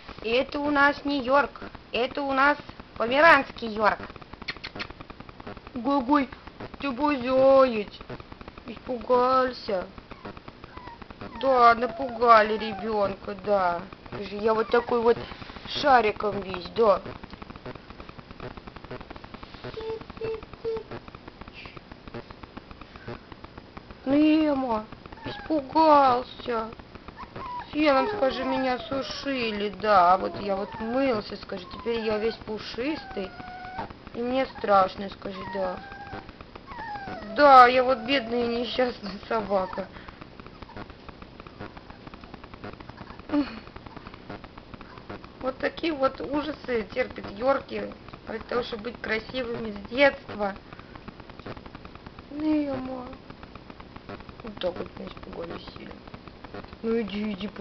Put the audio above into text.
Это у нас не Йорк, это у нас померанский Йорк. Гогой, ты заяц, испугался. Да, напугали ребенка, да. Я вот такой вот шариком весь, да. Немо, испугался. Феном, скажи, меня сушили, да. Вот я вот мылся, скажи, теперь я весь пушистый. И мне страшно, скажи, да. Да, я вот бедная и несчастная собака. Вот такие вот ужасы терпят Йорки для того, чтобы быть красивыми с детства. Немо. Вот так вот меня испугали сильно. Ну иди,